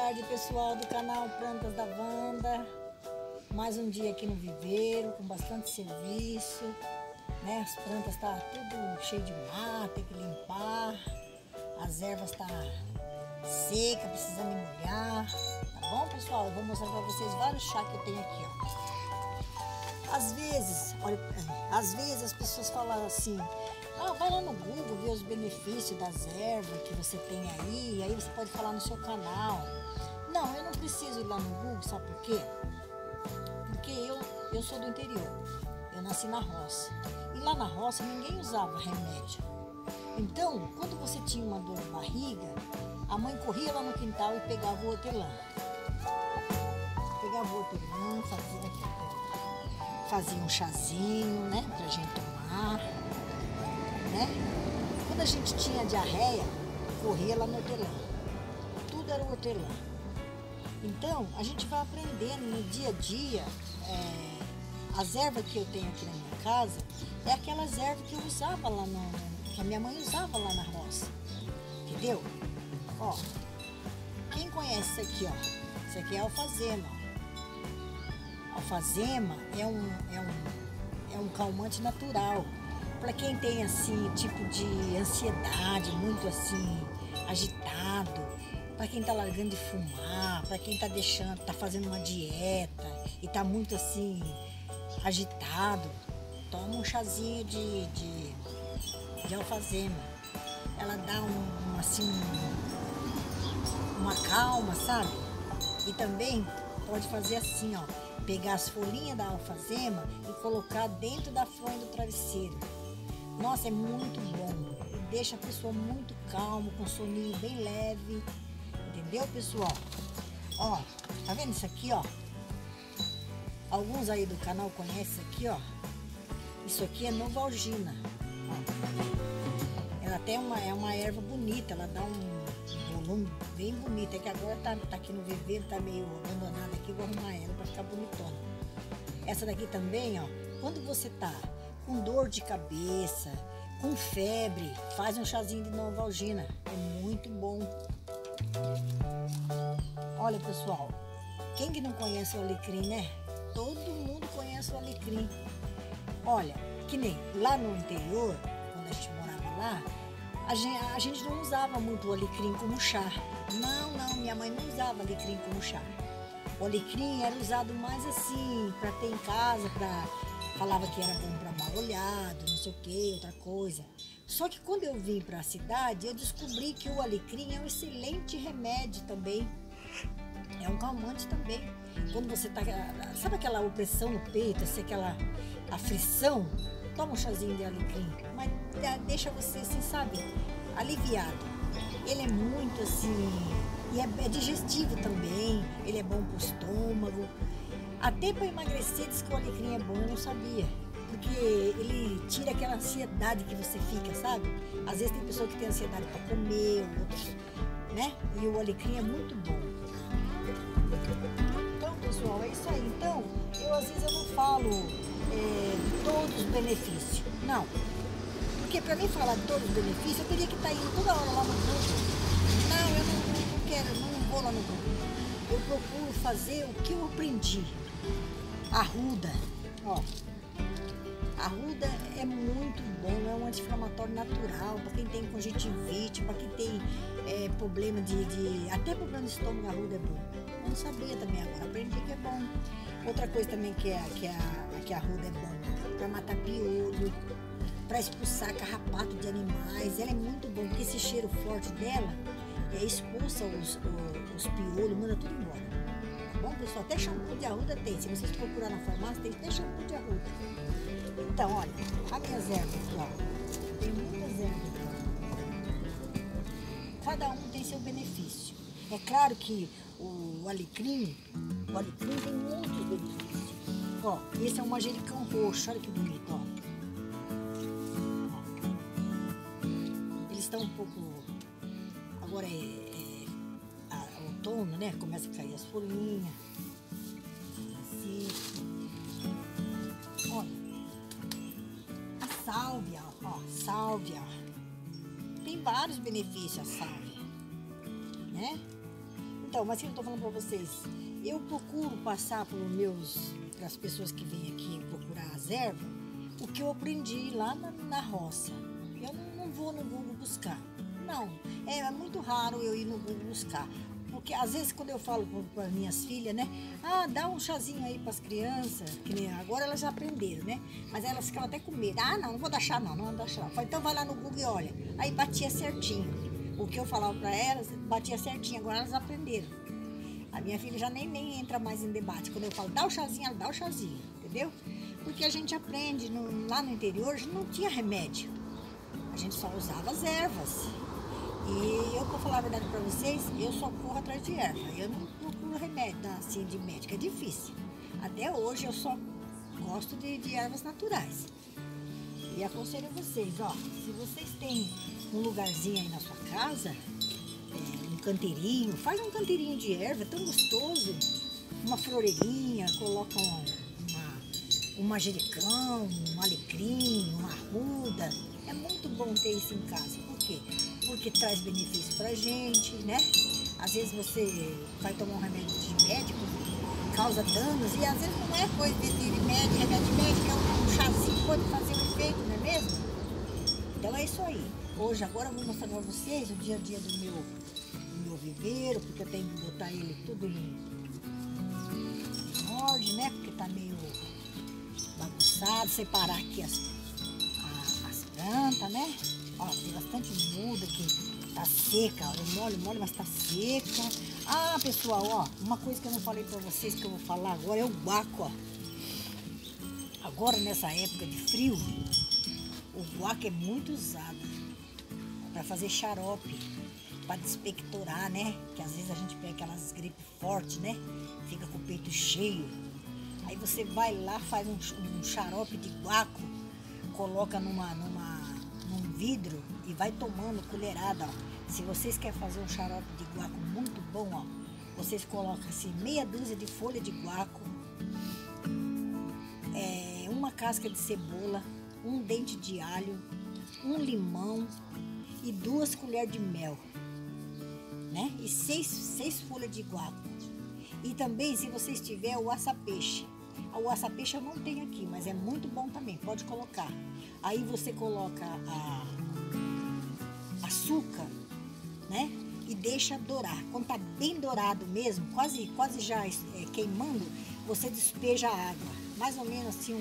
tarde, pessoal do canal Plantas da Wanda. Mais um dia aqui no viveiro, com bastante serviço, né? As plantas tá tudo cheio de mato, tem que limpar. As ervas tá seca, precisando molhar. Tá bom, pessoal? Eu vou mostrar para vocês vários chás que eu tenho aqui, ó. Às vezes, olha, às vezes as pessoas falam assim: ah, vai lá no Google ver os benefícios das ervas que você tem aí, e aí você pode falar no seu canal. Não, eu não preciso ir lá no Google, sabe por quê? Porque eu sou do interior, eu nasci na roça. E lá na roça ninguém usava remédio. Então, quando você tinha uma dor de barriga, a mãe corria lá no quintal e pegava o hortelã. Pegava o hortelã, fazia um chazinho, né, pra gente tomar. Né? Quando a gente tinha diarreia, corria lá no hortelã. Tudo era hortelã. Então, a gente vai aprendendo no dia a dia. As ervas que eu tenho aqui na minha casa é aquelas ervas que eu usava lá que a minha mãe usava lá na roça. Entendeu? Ó, quem conhece isso aqui, ó? Isso aqui é alfazema. Alfazema é um calmante natural. Para quem tem assim, tipo de ansiedade, muito assim, agitado, para quem tá largando de fumar, para quem tá fazendo uma dieta e tá muito assim, agitado, toma um chazinho de alfazema. Ela dá uma calma, sabe? E também pode fazer assim, ó, pegar as folhinhas da alfazema e colocar dentro da fronha do travesseiro. Nossa, é muito bom. Deixa a pessoa muito calma, com soninho bem leve. Entendeu, pessoal? Ó, tá vendo isso aqui, ó? Alguns aí do canal conhecem isso aqui, ó. Isso aqui é novalgina. Ó. Ela até é uma erva bonita, ela dá um volume bem bonito. É que agora tá aqui no viveiro, tá meio abandonada aqui, vou arrumar ela pra ficar bonitona. Essa daqui também, ó. Quando você tá com dor de cabeça, com febre, faz um chazinho de novalgina, é muito bom. Olha, pessoal, quem que não conhece o alecrim, né? Todo mundo conhece o alecrim. Olha, que nem lá no interior, quando a gente morava lá, a gente não usava muito o alecrim como chá. Não, minha mãe não usava alecrim como chá. O alecrim era usado mais assim, para ter em casa, falava que era bom para mal olhado, não sei o que, outra coisa. Só que quando eu vim para a cidade, eu descobri que o alecrim é um excelente remédio também. É um calmante também. Quando você tá, sabe aquela opressão no peito, assim, aquela aflição, toma um chazinho de alecrim, mas deixa você assim, sabe, aliviado. Ele é muito assim, e é digestivo também, ele é bom pro estômago. Até para emagrecer, diz que o alecrim é bom, eu não sabia. Porque ele tira aquela ansiedade que você fica, sabe? Às vezes tem pessoa que tem ansiedade para comer, outros, né? E o alecrim é muito bom. Então, pessoal, é isso aí. Então, às vezes eu não falo de todos os benefícios. Não. Porque para mim falar de todos os benefícios, eu teria que estar indo toda hora lá no Google. Não, eu não quero, não vou lá no Google. Eu procuro fazer o que eu aprendi. Arruda, ó, arruda é muito bom, é um anti-inflamatório natural, para quem tem conjuntivite, para quem tem problema até problema de estômago, arruda é bom. Eu não sabia também agora, aprendi que é bom. Outra coisa também que a arruda é bom, para matar piolho, para expulsar carrapato de animais, ela é muito bom, porque esse cheiro forte dela expulsa os piolhos, manda tudo embora. Bom, pessoal, até shampoo de arruda tem. Se vocês procurar na farmácia, tem até shampoo de arruda. Então, olha, as minhas ervas aqui, ó. Tem muitas ervas aqui. Cada um tem seu benefício. É claro que o alecrim tem muitos benefícios. Ó, esse é um manjericão roxo, olha que bonito, ó. Eles estão um pouco... Agora outono, né? Começa a cair as folhinhas. Assim. Olha. A sálvia, ó. Sálvia. Tem vários benefícios a sálvia. Né? Então, mas o que eu estou falando para vocês? Eu procuro passar para as pessoas que vêm aqui procurar as ervas, o que eu aprendi lá na roça. Eu não vou no Google buscar. Não, é muito raro eu ir no Google buscar. Porque às vezes quando eu falo para minhas filhas, né? Ah, dá um chazinho aí para as crianças, que nem agora elas já aprenderam, né? Mas elas ficam até com medo. Ah, não vou dar chá não vou dar chá. Então vai lá no Google e olha. Aí batia certinho. O que eu falava para elas, batia certinho, agora elas aprenderam. A minha filha já nem entra mais em debate. Quando eu falo, dá o chazinho, ela dá o chazinho, entendeu? Porque a gente aprende, lá no interior, a gente não tinha remédio. A gente só usava as ervas. E eu, para falar a verdade para vocês, eu só corro atrás de erva. Eu não procuro remédio assim de médico, é difícil. Até hoje eu só gosto de ervas naturais. E aconselho vocês, ó, se vocês têm um lugarzinho aí na sua casa, um canteirinho, faz um canteirinho de erva, é tão gostoso. Uma floreirinha, coloca um manjericão, um alecrim, uma arruda. É muito bom ter isso em casa. Por quê? Porque traz benefício pra gente, né? Às vezes você vai tomar um remédio de médico, causa danos, e às vezes não é coisa desse remédio médico, é um chazinho que pode fazer um efeito, não é mesmo? Então é isso aí. Hoje, agora eu vou mostrar pra vocês o dia a dia do meu viveiro, porque eu tenho que botar ele tudo em ordem, né? Porque tá meio bagunçado, separar aqui as plantas, né? Ó, tem bastante muda que tá seca, ó, eu molho, mas tá seca. Ah, pessoal, ó, uma coisa que eu não falei pra vocês, que eu vou falar agora, é o guaco, ó. Agora, nessa época de frio, o guaco é muito usado para fazer xarope, para despectorar, né? Que às vezes a gente pega aquelas gripes fortes, né? Fica com o peito cheio. Aí você vai lá, faz um xarope de guaco, coloca num vidro e vai tomando colherada, ó. Se vocês querem fazer um xarope de guaco muito bom, ó, vocês colocam assim meia dúzia de folha de guaco, uma casca de cebola, um dente de alho, um limão e 2 colheres de mel, né? E 6 folhas de guaco. E também, se vocês tiverem o açapeixe. O açapeixe eu não tenho aqui, mas é muito bom também, pode colocar. Aí você coloca açúcar, né? E deixa dourar. Quando tá bem dourado mesmo, quase já queimando, você despeja a água. Mais ou menos assim,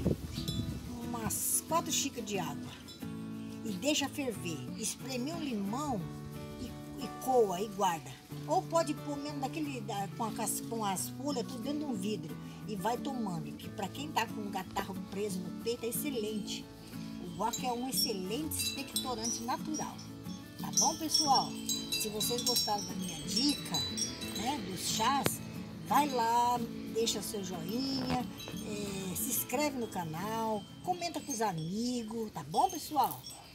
umas 4 xícaras de água. E deixa ferver. Espreme um limão e coa e guarda. Ou pode pôr mesmo com as folhas tudo dentro de um vidro e vai tomando. Que para quem tá com um catarro preso no peito é excelente. O guaco é um excelente expectorante natural. Tá bom, pessoal? Se vocês gostaram da minha dica, né, dos chás, vai lá, deixa seu joinha, se inscreve no canal, comenta com os amigos, tá bom, pessoal?